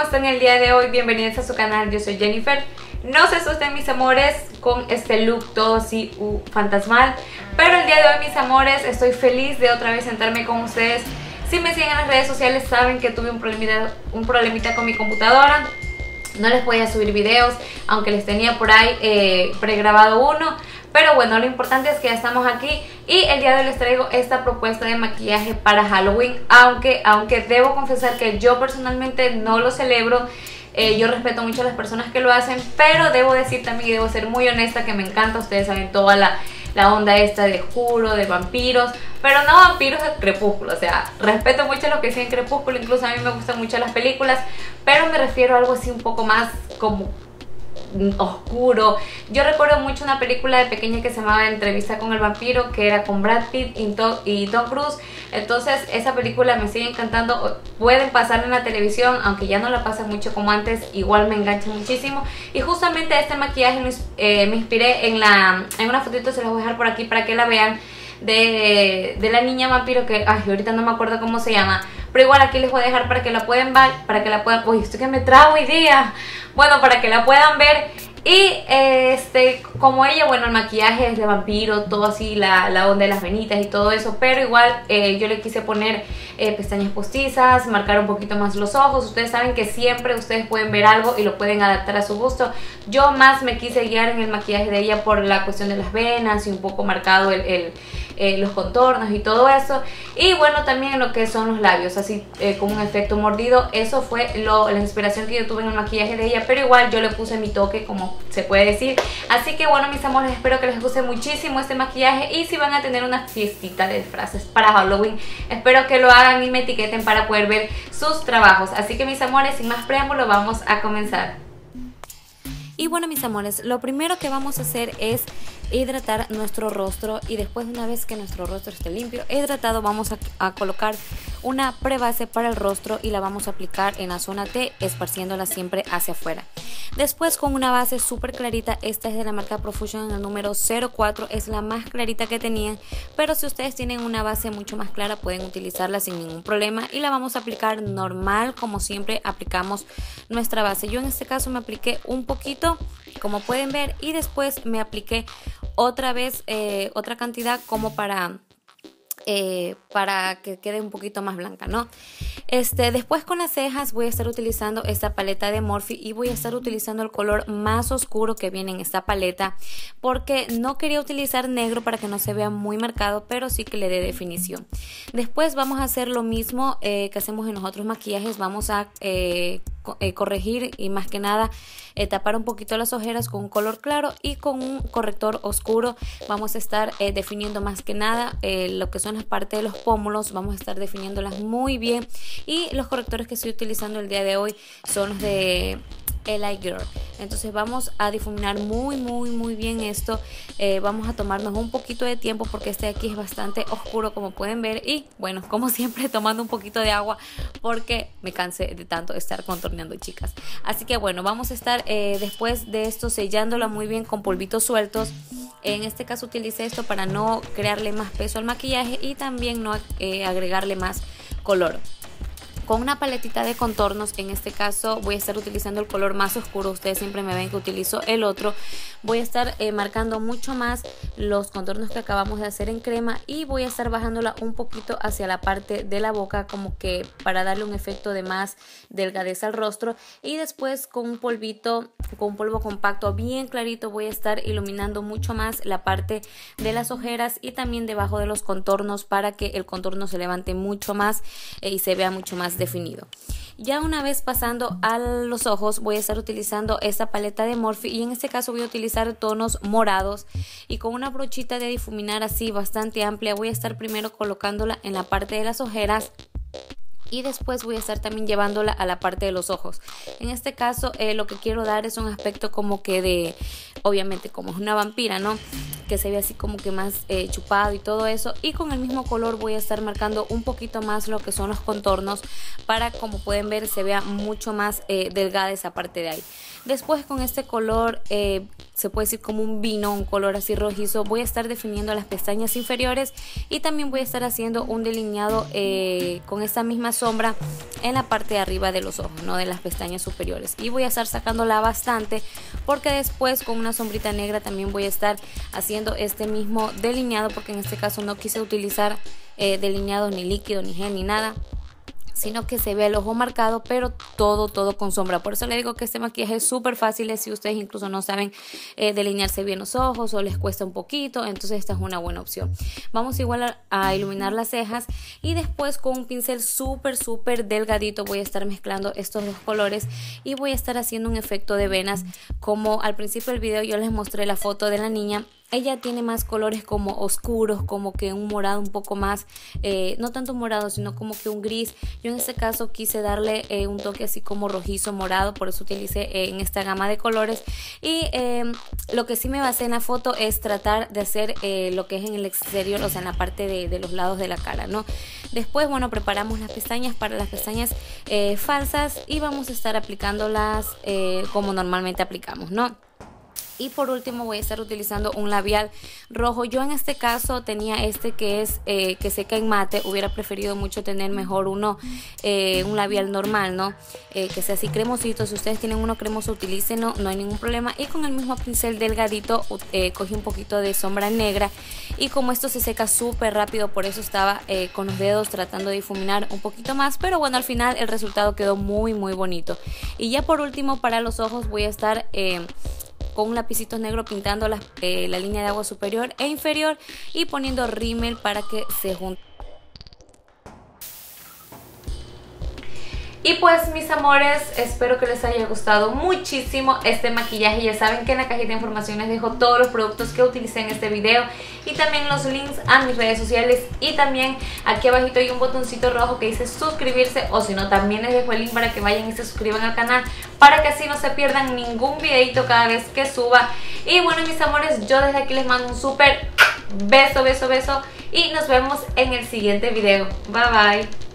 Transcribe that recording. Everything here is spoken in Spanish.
están el día de hoy? Bienvenidos a su canal, yo soy Jennifer. No se asusten mis amores con este look todo así fantasmal, pero el día de hoy mis amores estoy feliz de otra vez sentarme con ustedes. Si me siguen en las redes sociales saben que tuve un problemita con mi computadora. No les podía subir videos, aunque les tenía por ahí pregrabado uno. Pero bueno, lo importante es que ya estamos aquí y el día de hoy les traigo esta propuesta de maquillaje para Halloween. Aunque debo confesar que yo personalmente no lo celebro. Yo respeto mucho a las personas que lo hacen, pero debo decir también y debo ser muy honesta que me encanta. Ustedes saben toda la onda esta de oscuro, de vampiros, pero no vampiros de Crepúsculo. O sea, respeto mucho lo que dicen Crepúsculo, incluso a mí me gustan mucho las películas, pero me refiero a algo así un poco más como oscuro. Yo recuerdo mucho una película de pequeña que se llamaba Entrevista con el vampiro, que era con Brad Pitt y Tom Cruise. Entonces esa película me sigue encantando. Pueden pasarla en la televisión, aunque ya no la pasan mucho como antes, igual me engancha muchísimo. Y justamente este maquillaje me inspiré en una fotito, se las voy a dejar por aquí para que la vean, de la niña vampiro que ahorita no me acuerdo cómo se llama, pero igual aquí les voy a dejar para que la puedan ver, uy, esto que me trago hoy día, bueno, para que la puedan ver. Y como ella, bueno, el maquillaje es de vampiro, todo así, la onda de las venitas y todo eso, pero igual yo le quise poner pestañas postizas, marcar un poquito más los ojos. Ustedes saben que siempre ustedes pueden ver algo y lo pueden adaptar a su gusto. Yo más me quise guiar en el maquillaje de ella por la cuestión de las venas y un poco marcado los contornos y todo eso. Y bueno, también lo que son los labios, así como un efecto mordido. Eso fue la inspiración que yo tuve en el maquillaje de ella, pero igual yo le puse mi toque, como se puede decir. Así que bueno, mis amores, espero que les guste muchísimo este maquillaje. Y si van a tener una fiestita de disfraces para Halloween, espero que lo hagan y me etiqueten para poder ver sus trabajos. Así que mis amores, sin más preámbulo, vamos a comenzar. Y bueno, mis amores, lo primero que vamos a hacer es hidratar nuestro rostro, y después, una vez que nuestro rostro esté limpio e hidratado, vamos a colocar una prebase para el rostro y la vamos a aplicar en la zona T, esparciéndola siempre hacia afuera. Después, con una base súper clarita, esta es de la marca Profusion en el número 04, es la más clarita que tenían, pero si ustedes tienen una base mucho más clara pueden utilizarla sin ningún problema, y la vamos a aplicar normal como siempre aplicamos nuestra base. Yo en este caso me apliqué un poquito, como pueden ver, y después me apliqué otra vez otra cantidad como para que quede un poquito más blanca, ¿no? Después, con las cejas voy a estar utilizando esta paleta de Morphe y voy a estar utilizando el color más oscuro que viene en esta paleta, porque no quería utilizar negro para que no se vea muy marcado, pero sí que le dé definición. Después vamos a hacer lo mismo que hacemos en los otros maquillajes. Vamos a corregir y más que nada tapar un poquito las ojeras con un color claro, y con un corrector oscuro vamos a estar definiendo más que nada lo que son las partes de los pómulos. Vamos a estar definiéndolas muy bien, y los correctores que estoy utilizando el día de hoy son los de LA Girl. Entonces vamos a difuminar muy bien esto. Vamos a tomarnos un poquito de tiempo porque este de aquí es bastante oscuro, como pueden ver, y bueno, como siempre, tomando un poquito de agua porque me cansé de tanto estar contorneando, chicas. Así que bueno, vamos a estar después de esto sellándola muy bien con polvitos sueltos. En este caso utilicé esto para no crearle más peso al maquillaje y también no agregarle más color. Con una paletita de contornos, en este caso voy a estar utilizando el color más oscuro. Ustedes siempre me ven que utilizo el otro. Voy a estar marcando mucho más los contornos que acabamos de hacer en crema, y voy a estar bajándola un poquito hacia la parte de la boca, como que para darle un efecto de más delgadez al rostro. Y después, con un polvo compacto bien clarito, voy a estar iluminando mucho más la parte de las ojeras y también debajo de los contornos, para que el contorno se levante mucho más y se vea mucho más definido. Ya una vez pasando a los ojos, voy a estar utilizando esta paleta de Morphe, y en este caso voy a utilizar tonos morados, y con una brochita de difuminar así bastante amplia voy a estar primero colocándola en la parte de las ojeras, y después voy a estar también llevándola a la parte de los ojos. En este caso lo que quiero dar es un aspecto como que obviamente como es una vampira, ¿no? Que se ve así como que más chupado y todo eso, y con el mismo color voy a estar marcando un poquito más lo que son los contornos, para, como pueden ver, se vea mucho más delgada esa parte de ahí. Después, con este color se puede decir como un vino, un color así rojizo, voy a estar definiendo las pestañas inferiores y también voy a estar haciendo un delineado con esta misma sombra en la parte de arriba de los ojos, no de las pestañas superiores, y voy a estar sacándola bastante porque después con una sombrita negra también voy a estar haciendo este mismo delineado, porque en este caso no quise utilizar delineado ni líquido ni gel ni nada, sino que se ve el ojo marcado, pero todo con sombra. Por eso le digo que este maquillaje es súper fácil si ustedes incluso no saben delinearse bien los ojos o les cuesta un poquito, entonces esta es una buena opción. Vamos igual a iluminar las cejas y después con un pincel súper delgadito voy a estar mezclando estos dos colores y voy a estar haciendo un efecto de venas. Como al principio del video yo les mostré la foto de la niña, ella tiene más colores como oscuros, como que un morado un poco más, no tanto morado, sino como que un gris. Yo en este caso quise darle un toque así como rojizo morado, por eso utilicé en esta gama de colores. Y lo que sí me basé en la foto es tratar de hacer lo que es en el exterior, o sea en la parte de los lados de la cara, ¿no? Después, bueno, preparamos las pestañas para las pestañas falsas y vamos a estar aplicándolas como normalmente aplicamos, ¿no? Y por último voy a estar utilizando un labial rojo. Yo en este caso tenía este que es que seca en mate. Hubiera preferido mucho tener mejor uno, un labial normal, ¿no? Que sea así cremosito. Si ustedes tienen uno cremoso, utilícenlo, no hay ningún problema. Y con el mismo pincel delgadito cogí un poquito de sombra negra. Y como esto se seca súper rápido, por eso estaba con los dedos tratando de difuminar un poquito más. Pero bueno, al final el resultado quedó muy bonito. Y ya por último, para los ojos voy a estar con un lapicito negro pintando la línea de agua superior e inferior y poniendo rímel para que se junte. Y pues mis amores, espero que les haya gustado muchísimo este maquillaje. Ya saben que en la cajita de información les dejo todos los productos que utilicé en este video y también los links a mis redes sociales, y también aquí abajito hay un botoncito rojo que dice suscribirse, o si no también les dejo el link para que vayan y se suscriban al canal para que así no se pierdan ningún videito cada vez que suba. Y bueno mis amores, yo desde aquí les mando un súper beso y nos vemos en el siguiente video. Bye bye.